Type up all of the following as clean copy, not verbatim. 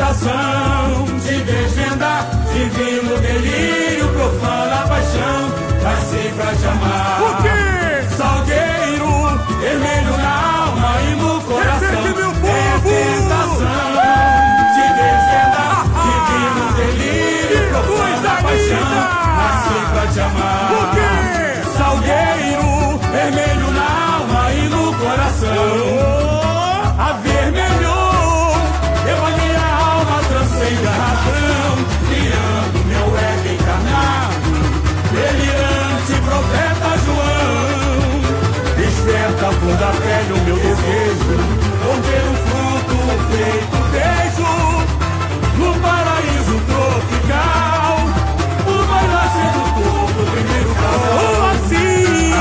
tentação de desvendar, divino delírio, profana paixão, vai ser pra te amar. Por quê? Salgueiro, vermelho na alma e no coração. É tentação de desvendar, divino delírio, profana paixão, vai ser pra te amar. Por quê? Salgueiro, vermelho na alma e no coração. Avermelhou, eu a minha alma, trancei garrafão, criando meu ego encarnado, delirante profeta João. Desperta a flor da pele o meu desejo, por ter um fruto feito beijo, no paraíso tropical, o bailar sedutor do primeiro casal. Assim,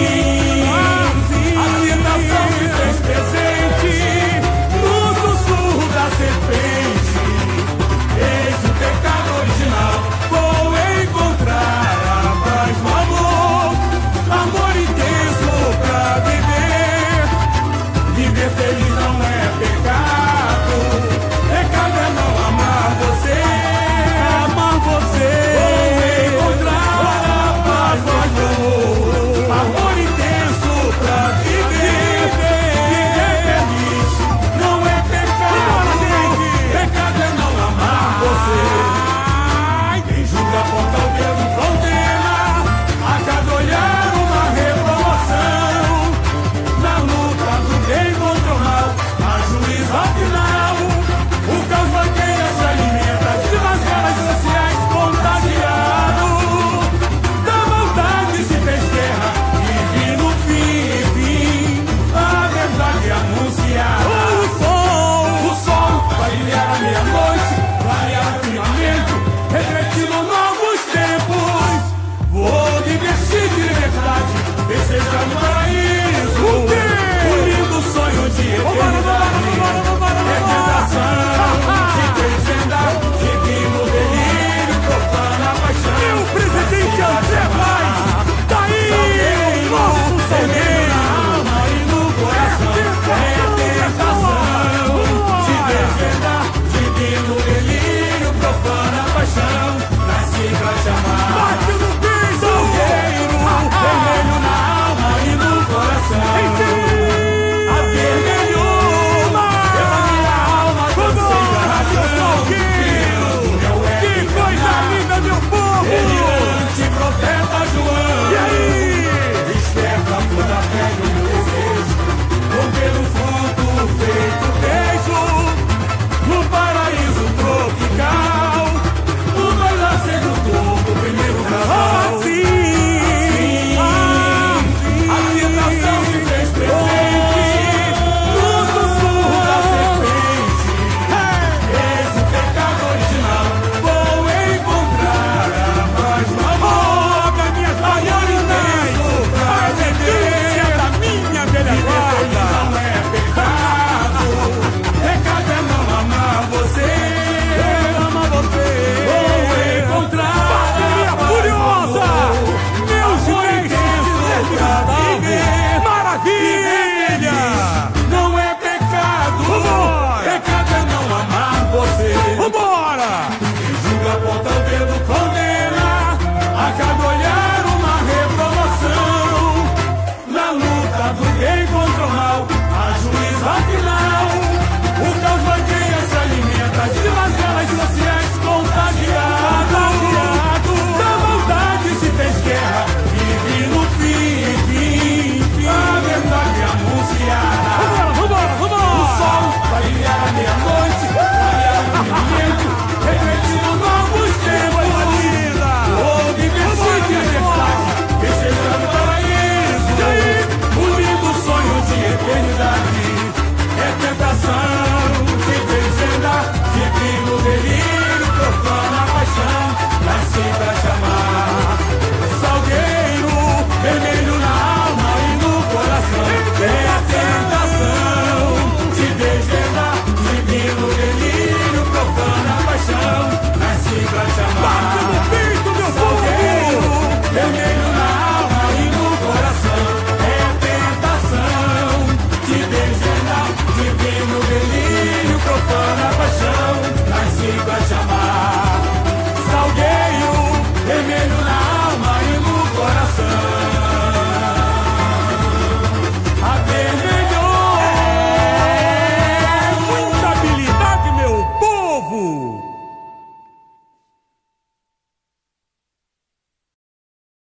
a tentação se fez presente no sussurro da serpente. Eis o pecado original, vou encontrar a paz no amor, amor intenso pra viver. Viver feliz não é pecado, pecado é não amar você, amar você. Vou encontrar a paz no amor, amor intenso pra viver. Viver feliz não é pecado, pecado é não amar você. Quem julga aponta o dedo e condena, a cada olhar uma reprovação. Na luta do bem contra o mal, a juízo ao final. O caos banqueira se alimenta de mascaras sociais, contagiado da maldade se fez guerra e vi no fim a verdade anunciada. O sol vai brilhar a meia-noite, clarear o firmamento, refletindo novos tempos. Vou me vestir de liberdade, desejando